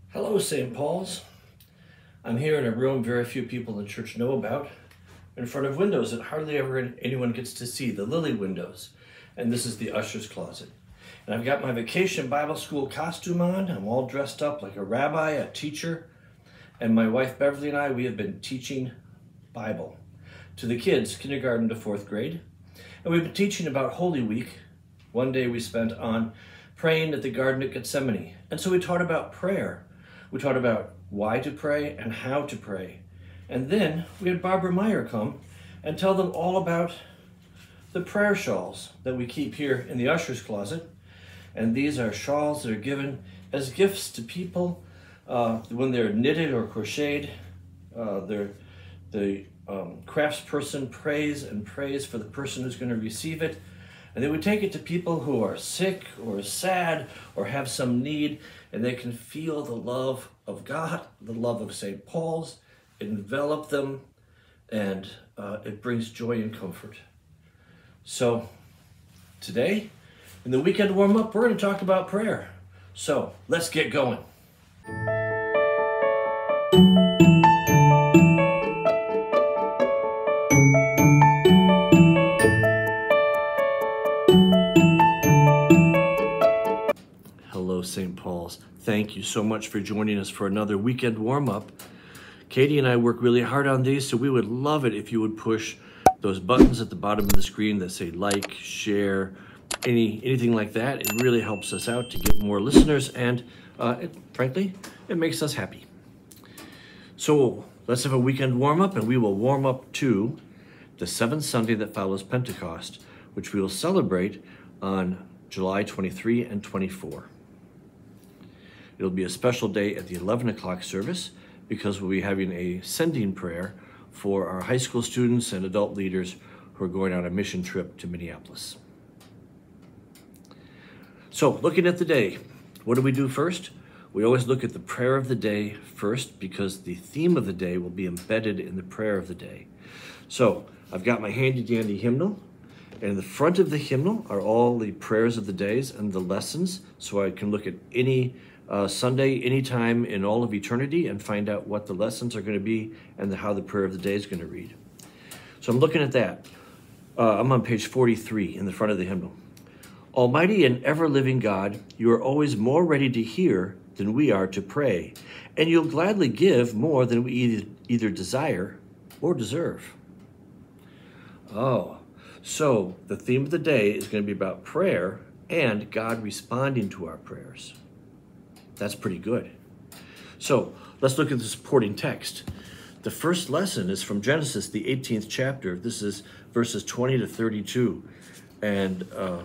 Hello, St. Paul's. I'm here in a room very few people in the church know about, in front of windows that hardly ever anyone gets to see, the lily windows. And this is the usher's closet. And I've got my vacation Bible school costume on. I'm all dressed up like a rabbi, a teacher. And my wife Beverly and I, we have been teaching Bible to the kids, kindergarten to 4th grade. And we've been teaching about Holy Week. One day we spent on praying at the Garden of Gethsemane. And so we taught about prayer. We taught about why to pray and how to pray. And then we had Barbara Meyer come and tell them all about the prayer shawls that we keep here in the usher's closet. And these are shawls that are given as gifts to people when they're knitted or crocheted. The craftsperson prays and prays for the person who's going to receive it. And they would take it to people who are sick or sad or have some need, and they can feel the love of God, the love of St. Paul's, envelop them, and it brings joy and comfort. So today, in the weekend warm-up, we're going to talk about prayer. So let's get going. Hello, St. Paul's. Thank you so much for joining us for another weekend warm-up. Katie and I work really hard on these, so we would love it if you would push those buttons at the bottom of the screen that say like, share, anything like that. It really helps us out to get more listeners, and frankly, it makes us happy. So let's have a weekend warm-up, and we will warm up to the 7th Sunday that follows Pentecost, which we will celebrate on July 23 and 24. It'll be a special day at the 11 o'clock service because we'll be having a sending prayer for our high school students and adult leaders who are going on a mission trip to Minneapolis. So looking at the day, what do we do first? We always look at the prayer of the day first because the theme of the day will be embedded in the prayer of the day. So I've got my handy dandy hymnal, and in the front of the hymnal are all the prayers of the days and the lessons, so I can look at any Sunday, anytime in all of eternity, and find out what the lessons are going to be and how the prayer of the day is going to read. So I'm looking at that. I'm on page 43 in the front of the hymnal. Almighty and ever-living God, you are always more ready to hear than we are to pray, and you'll gladly give more than we either desire or deserve. Oh, so the theme of the day is going to be about prayer and God responding to our prayers. That's pretty good. So let's look at the supporting text. The first lesson is from Genesis, the 18th chapter. This is verses 20 to 32. And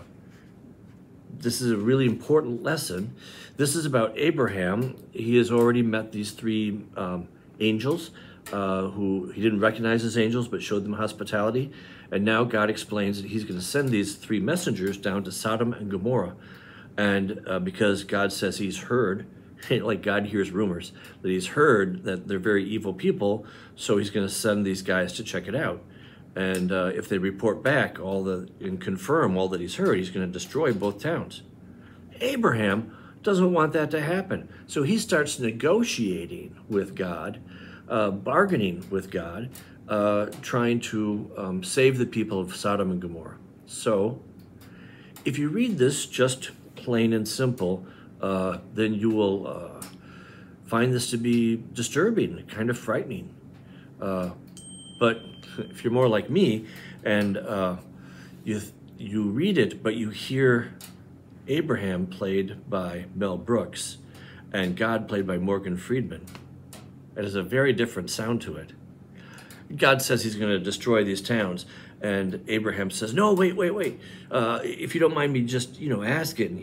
this is a really important lesson. This is about Abraham. He has already met these three angels who he didn't recognize as angels, but showed them hospitality. And now God explains that he's going to send these three messengers down to Sodom and Gomorrah. And because God says he's heard, like God hears rumors, that he's heard that they're very evil people, so he's going to send these guys to check it out. And if they report back and confirm all that he's heard, he's going to destroy both towns. Abraham doesn't want that to happen. So he starts negotiating with God, bargaining with God, trying to save the people of Sodom and Gomorrah. So if you read this just plain and simple, then you will find this to be disturbing, kind of frightening. But if you're more like me and you read it, but you hear Abraham played by Mel Brooks and God played by Morgan Freeman, it has a very different sound to it. God says he's going to destroy these towns. And Abraham says, no, wait. If you don't mind me just, asking,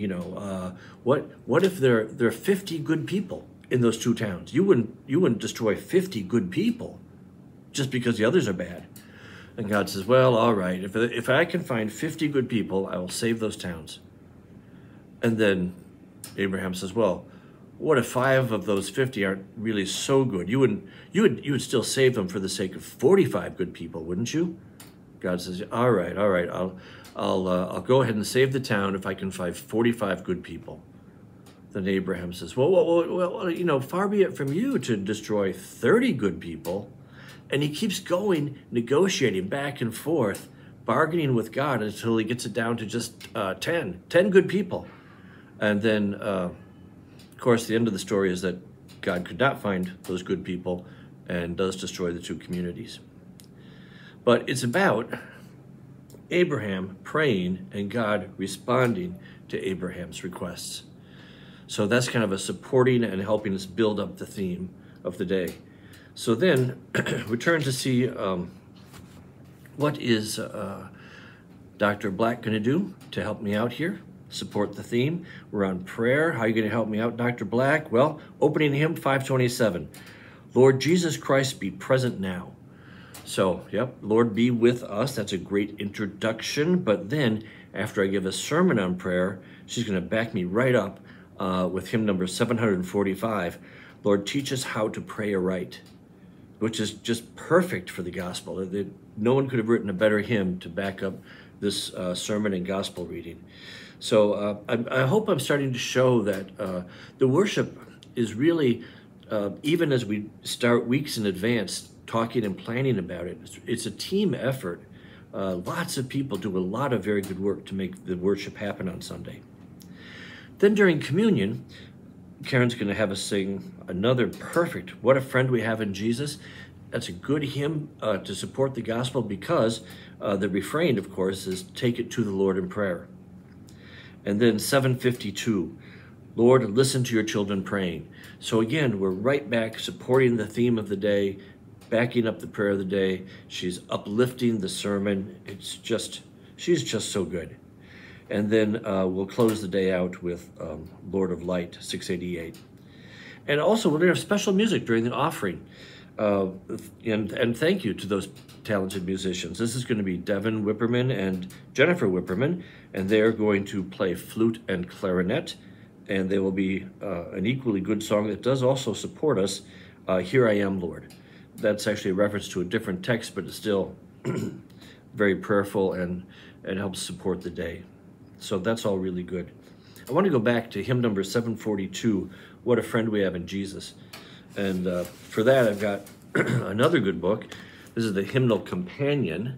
what if there are 50 good people in those two towns? You wouldn't destroy 50 good people just because the others are bad. And God says, well, all right. If I can find 50 good people, I will save those towns. And then Abraham says, well, what if 5 of those 50 aren't really so good? You would still save them for the sake of 45 good people, wouldn't you? God says, all right. I'll go ahead and save the town if I can find 45 good people. Then Abraham says, well, far be it from you to destroy 30 good people. And he keeps going, negotiating back and forth, bargaining with God until he gets it down to just 10 good people. And then, of course, the end of the story is that God could not find those good people and does destroy the two communities. But it's about Abraham praying and God responding to Abraham's requests. So that's kind of a supporting and helping us build up the theme of the day. So then we turn to see what is Dr. Black going to do to help me out here, support the theme. We're on prayer. How are you going to help me out, Dr. Black? Well, opening hymn 527. Lord Jesus Christ, be present now. So, yep, Lord be with us. That's a great introduction. But then after I give a sermon on prayer, she's going to back me right up with hymn number 745. Lord, teach us how to pray aright, which is just perfect for the gospel. No one could have written a better hymn to back up this sermon and gospel reading. So I hope I'm starting to show that the worship is really, even as we start weeks in advance talking and planning about it, it's a team effort. Lots of people do a lot of very good work to make the worship happen on Sunday. Then during communion, Karen's going to have us sing another perfect What a Friend We Have in Jesus. That's a good hymn to support the gospel because the refrain, of course, is take it to the Lord in prayer. And then 752, Lord, listen to your children praying. So again, we're right back supporting the theme of the day, backing up the prayer of the day. She's uplifting the sermon. She's just so good. And then we'll close the day out with Lord of Light, 688. And also, we're going to have special music during the offering. And thank you to those talented musicians. This is going to be Devin Whipperman and Jennifer Whipperman, and they're going to play flute and clarinet. And they will be an equally good song that does also support us, Here I Am, Lord. That's actually a reference to a different text, but it's still very prayerful and helps support the day. So that's all really good. I want to go back to hymn number 742, What a Friend We Have in Jesus. And for that, I've got another good book. This is the Hymnal Companion.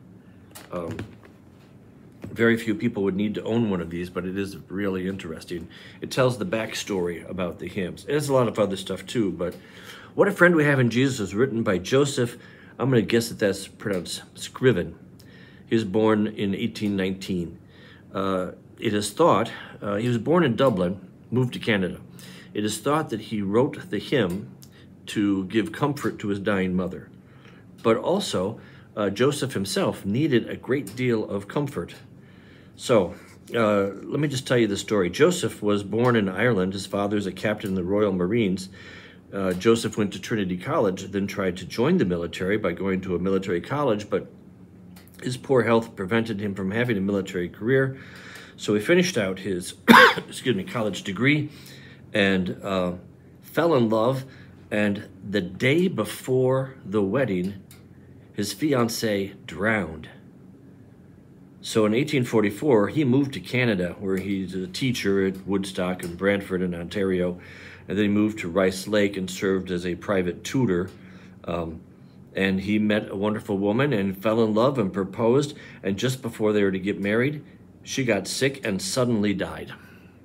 Very few people would need to own one of these, but it is really interesting. It tells the backstory about the hymns. It has a lot of other stuff too, but What a Friend We Have in Jesus was written by Joseph, I'm going to guess that that's pronounced Scriven. He was born in 1819. It is thought, he was born in Dublin, moved to Canada. It is thought that he wrote the hymn to give comfort to his dying mother. But also, Joseph himself needed a great deal of comfort. So, let me just tell you the story. Joseph was born in Ireland. His father is a captain in the Royal Marines. Joseph went to Trinity College, then tried to join the military by going to a military college, but his poor health prevented him from having a military career. So he finished out his college degree and fell in love. And the day before the wedding, his fiancée drowned. So in 1844, he moved to Canada, where he's a teacher at Woodstock and Brantford in Ontario. And then he moved to Rice Lake and served as a private tutor. And he met a wonderful woman and fell in love and proposed. And just before they were to get married, she got sick and suddenly died.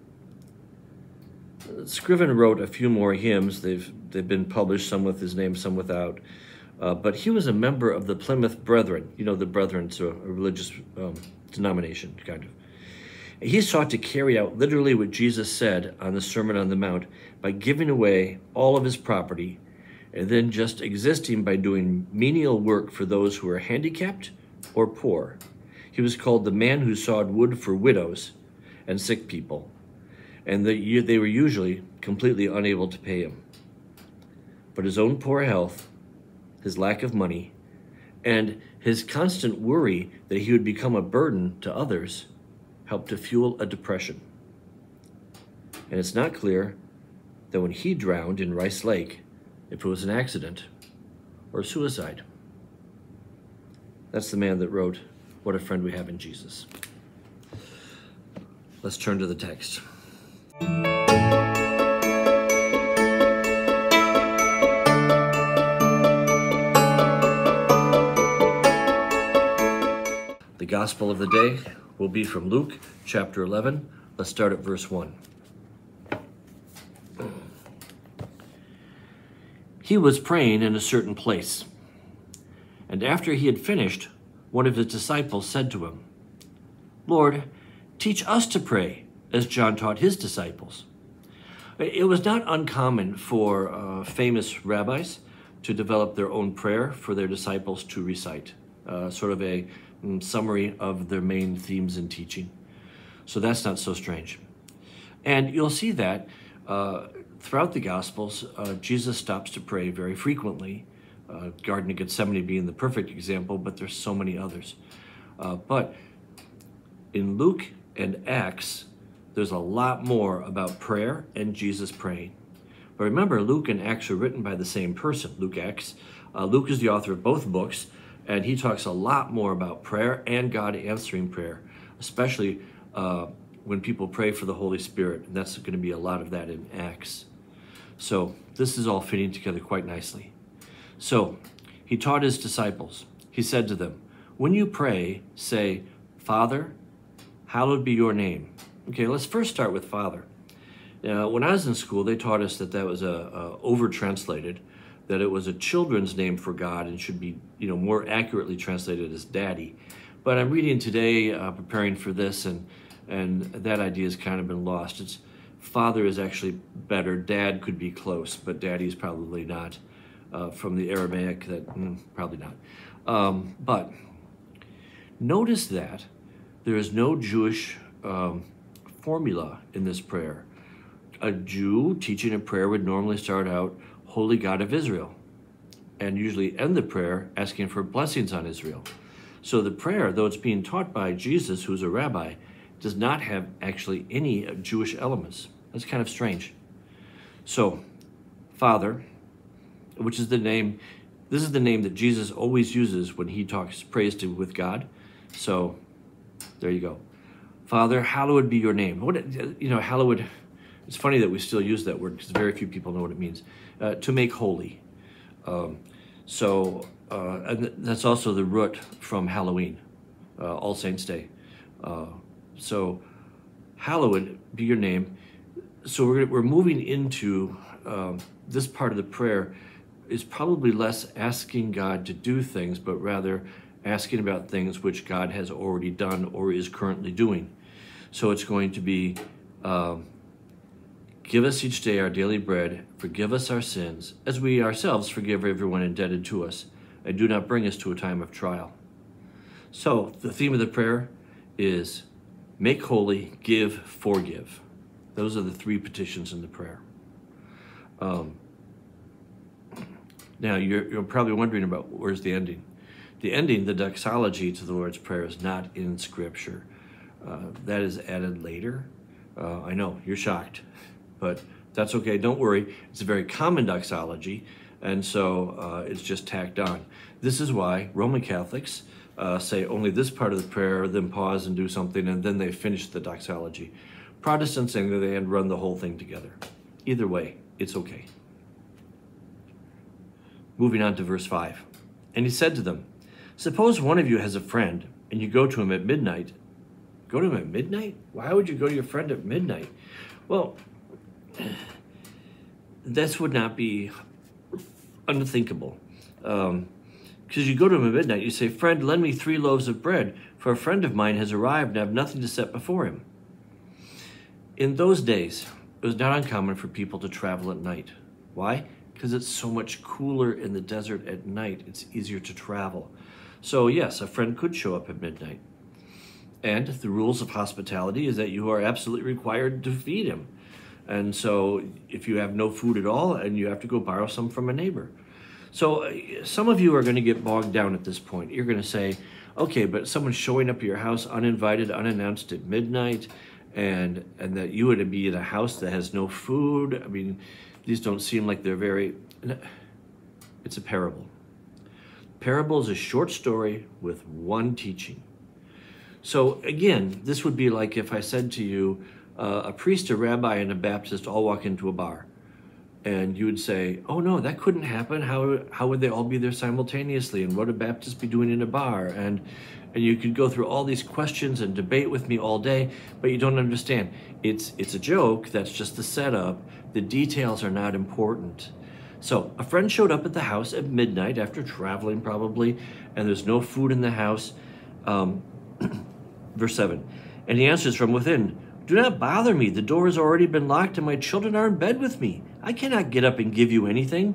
Scriven wrote a few more hymns. They've been published, some with his name, some without. But he was a member of the Plymouth Brethren. You know, the Brethren's a religious denomination, kind of. He sought to carry out literally what Jesus said on the Sermon on the Mount by giving away all of his property and then just existing by doing menial work for those who were handicapped or poor. He was called the man who sawed wood for widows and sick people, and they were usually completely unable to pay him. But his own poor health, his lack of money, and his constant worry that he would become a burden to others helped to fuel a depression. And it's not clear that when he drowned in Rice Lake, if it was an accident or suicide. That's the man that wrote What a Friend We Have in Jesus. Let's turn to the text. gospel of the day will be from Luke chapter 11. Let's start at verse 1. He was praying in a certain place, and after he had finished, one of his disciples said to him, "Lord, teach us to pray, as John taught his disciples." It was not uncommon for famous rabbis to develop their own prayer for their disciples to recite, sort of a summary of their main themes and teaching. So that's not so strange. And you'll see that throughout the Gospels, Jesus stops to pray very frequently, Garden of Gethsemane being the perfect example, but there's so many others. But in Luke and Acts, there's a lot more about prayer and Jesus praying. But remember, Luke and Acts are written by the same person, Luke Acts. Luke is the author of both books, and he talks a lot more about prayer and God answering prayer, especially when people pray for the Holy Spirit. And that's going to be a lot of that in Acts. So this is all fitting together quite nicely. So he taught his disciples. He said to them, "When you pray, say, 'Father, hallowed be your name.'" Okay, let's first start with Father. When I was in school, they taught us that was over-translated, that it was a children's name for God and should be, more accurately translated as Daddy. But I'm reading today, preparing for this, and that idea has kind of been lost. Father is actually better. Dad could be close, but Daddy is probably not. From the Aramaic, probably not. But notice that there is no Jewish formula in this prayer. A Jew teaching a prayer would normally start out, "Holy God of Israel," and usually end the prayer asking for blessings on Israel. So the prayer, though it's being taught by Jesus, who's a rabbi, does not have actually any Jewish elements. That's kind of strange. So, Father, which is the name, this is the name that Jesus always uses when he prays with God. So, there you go. Father, hallowed be your name. Hallowed, it's funny that we still use that word because very few people know what it means. To make holy. And that's also the root from Halloween, All Saints Day. So, hallowed be your name. So we're moving into this part of the prayer is probably less asking God to do things, but rather asking about things which God has already done or is currently doing. So it's going to be, give us each day our daily bread, forgive us our sins, as we ourselves forgive everyone indebted to us, and do not bring us to a time of trial. So the theme of the prayer is make holy, give, forgive. Those are the three petitions in the prayer. Now, you're probably wondering about where's the ending. The ending, the doxology to the Lord's Prayer, is not in Scripture. That is added later. I know, you're shocked, but that's okay. Don't worry. It's a very common doxology, and so it's just tacked on. This is why Roman Catholics say only this part of the prayer, then pause and do something, and then they finish the doxology. Protestants say that they run the whole thing together. Either way, it's okay. Moving on to verse 5. And he said to them, "Suppose one of you has a friend, and you go to him at midnight." Go to him at midnight? Why would you go to your friend at midnight? Well, this would not be unthinkable. Because you go to him at midnight, you say, "Friend, lend me 3 loaves of bread, for a friend of mine has arrived and I have nothing to set before him." In those days, it was not uncommon for people to travel at night. Why? Because it's so much cooler in the desert at night. It's easier to travel. So yes, a friend could show up at midnight. And the rules of hospitality is that you are absolutely required to feed him. And so if you have no food at all, and you have to go borrow some from a neighbor. So some of you are going to get bogged down at this point. You're going to say, okay, but someone's showing up at your house uninvited, unannounced at midnight, and that you would be in a house that has no food. I mean, these don't seem like they're very... It's a parable. Parable is a short story with one teaching. So again, this would be like if I said to you, a priest, a rabbi, and a Baptist all walk into a bar. And you would say, oh no, that couldn't happen. How would they all be there simultaneously? And what would Baptists be doing in a bar? And you could go through all these questions and debate with me all day, but you don't understand. It's a joke. That's just the setup. The details are not important. So a friend showed up at the house at midnight after traveling probably, and there's no food in the house. Verse 7, and he answers from within, do not bother me. The door has already been locked and my children are in bed with me. I cannot get up and give you anything.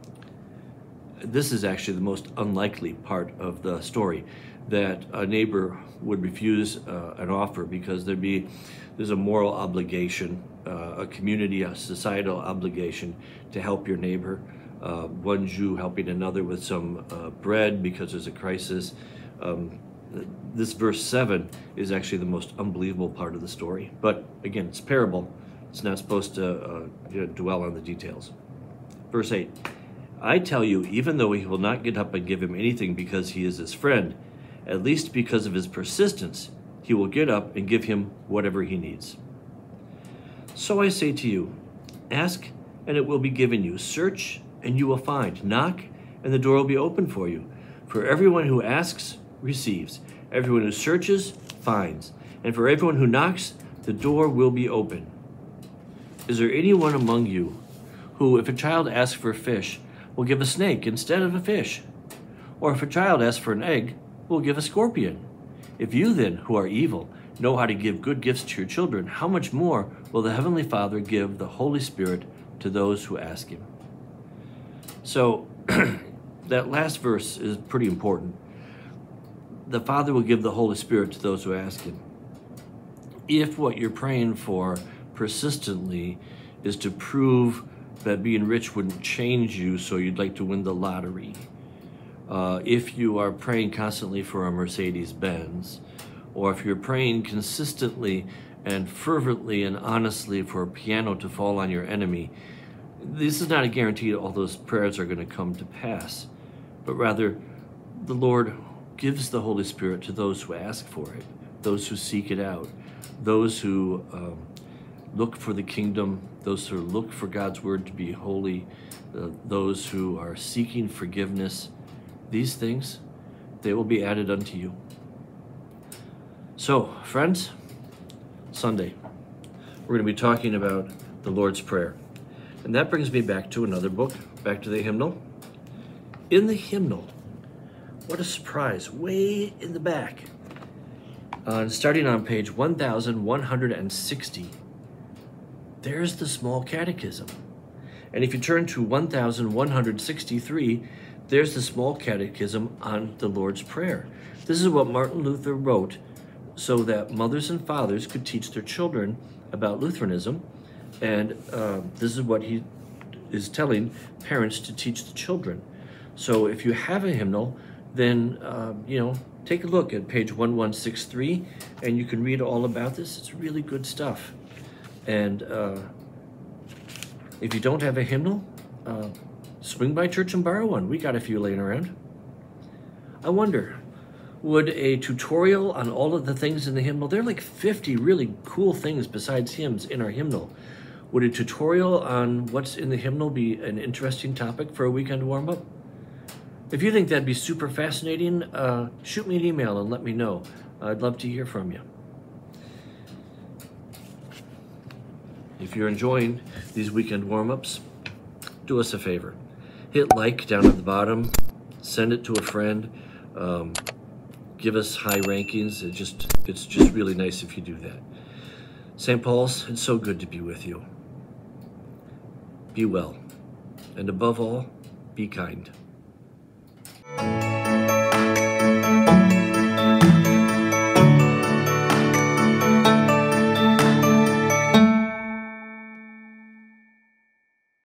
This is actually the most unlikely part of the story, that a neighbor would refuse an offer because there's a moral obligation, a community, a societal obligation to help your neighbor. One Jew helping another with some bread because there's a crisis. This verse 7 is actually the most unbelievable part of the story. But again, it's a parable. It's not supposed to dwell on the details. Verse 8, I tell you, even though he will not get up and give him anything because he is his friend, at least because of his persistence, he will get up and give him whatever he needs. So I say to you, ask and it will be given you. Search and you will find. Knock and the door will be open for you. For everyone who asks receives. Everyone who searches finds. And for everyone who knocks, the door will be open. Is there anyone among you who, if a child asks for a fish, will give a snake instead of a fish? Or if a child asks for an egg, will give a scorpion? If you then, who are evil, know how to give good gifts to your children, how much more will the Heavenly Father give the Holy Spirit to those who ask him? So that last verse is pretty important. The Father will give the Holy Spirit to those who ask him. If what you're praying for persistently is to prove that being rich wouldn't change you, so you'd like to win the lottery, if you are praying constantly for a Mercedes-Benz, or if you're praying consistently and fervently and honestly for a piano to fall on your enemy, this is not a guarantee that all those prayers are going to come to pass, but rather the Lord gives the Holy Spirit to those who ask for it, those who seek it out, those who look for the kingdom, those who look for God's word to be holy, those who are seeking forgiveness. These things, they will be added unto you. So, friends, Sunday, we're going to be talking about the Lord's Prayer. And that brings me back to another book, back to the hymnal. In the hymnal, what a surprise, way in the back, starting on page 1160, there's the small catechism. And if you turn to 1163, there's the small catechism on the Lord's Prayer. This is what Martin Luther wrote so that mothers and fathers could teach their children about Lutheranism. And this is what he is telling parents to teach the children. So if you have a hymnal, then, take a look at page 1163, and you can read all about this. It's really good stuff. And if you don't have a hymnal, swing by church and borrow one. We got a few laying around. I wonder, would a tutorial on all of the things in the hymnal, there are like 50 really cool things besides hymns in our hymnal. Would a tutorial on what's in the hymnal be an interesting topic for a weekend warm-up? If you think that'd be super fascinating, shoot me an email and let me know. I'd love to hear from you. If you're enjoying these weekend warm-ups, do us a favor. Hit like down at the bottom, send it to a friend, give us high rankings. It's just really nice if you do that. St. Paul's, it's so good to be with you. Be well, and above all, be kind.